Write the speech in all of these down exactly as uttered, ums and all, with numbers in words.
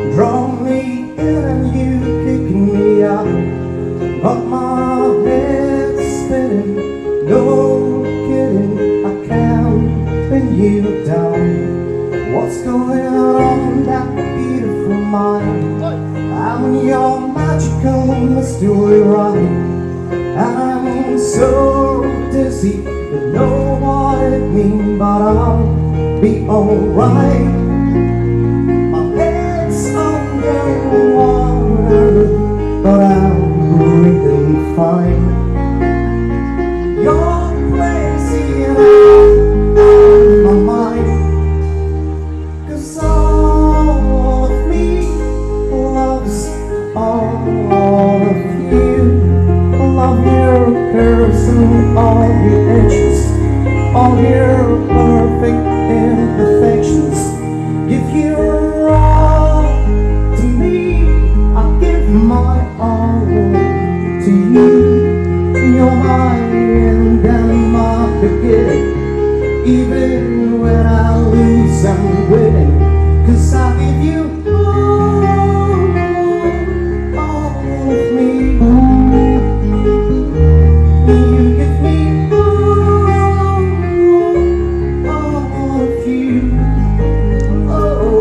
Draw me in and you kicking me out, but my head's spinning. No kidding, I can't pin you down. What's going on in that beautiful mind? I'm in your magical mystery ride. I'm so dizzy, don't know what it means, but I'll be alright. But I'm breathing fine. You're crazy and I'm on my mind, 'cause all of me loves all of you. Love your curves and all your edges, all your perfect imperfections. Give your all to me, I'll give my all to you. You're my end and my beginning. Even when I lose, I'm winning, 'cause I give you all, all of me. You give me all, all of you. Oh,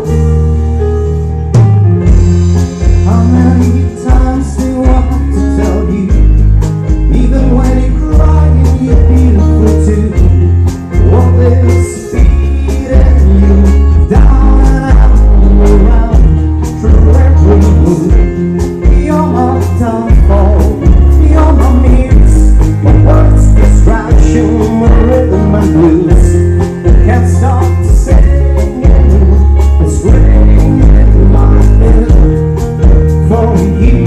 how many times do I have to tell you? Even when you're crying, you're beautiful too. What is feeding you down and out and around through every move? You're my downfall, you're my muse, my words distraction, my rhythm and blues. Can't stop singing, it's ringing in my head for you.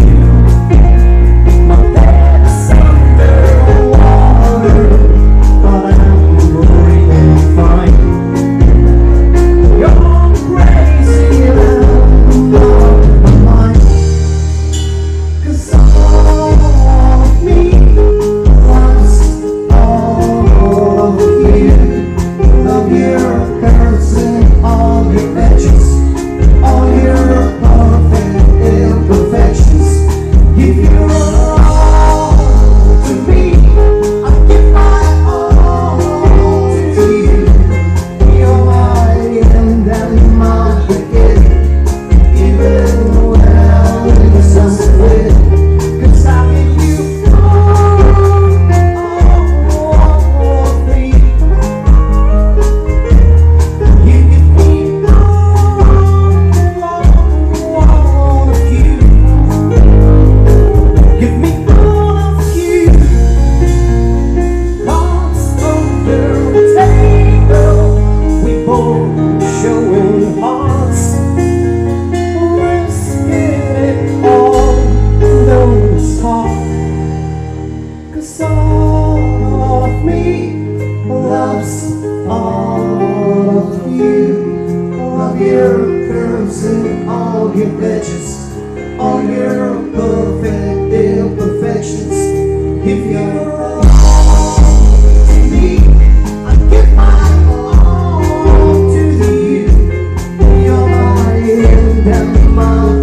All of me loves all of you. Love your curves and all your edges, all your perfect imperfections. Give your all to me, I give my all to you. You're my end and my